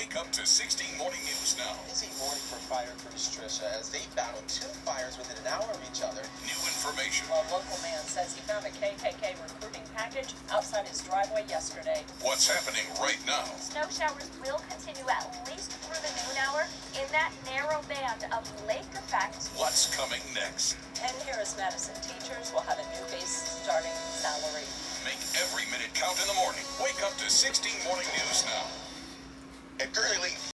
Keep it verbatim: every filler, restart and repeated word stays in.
Wake up to sixteen Morning News now. Busy morning for fire crews, Trisha, as they battled two fires within an hour of each other. New information. A local man says he found a K K K recruiting package outside his driveway yesterday. What's happening right now? Snow showers will continue at least through the noon hour in that narrow band of lake effect. What's coming next? ten Harris Madison teachers will have a new base starting salary. Make every minute count in the morning. Wake up to sixteen Morning News now. At Gurney Lake